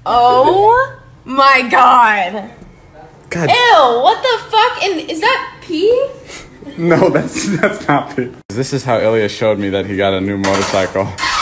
Oh my god. God. Ew, what the fuck? And is that pee? No, that's not it. This is how Ilya showed me that he got a new motorcycle.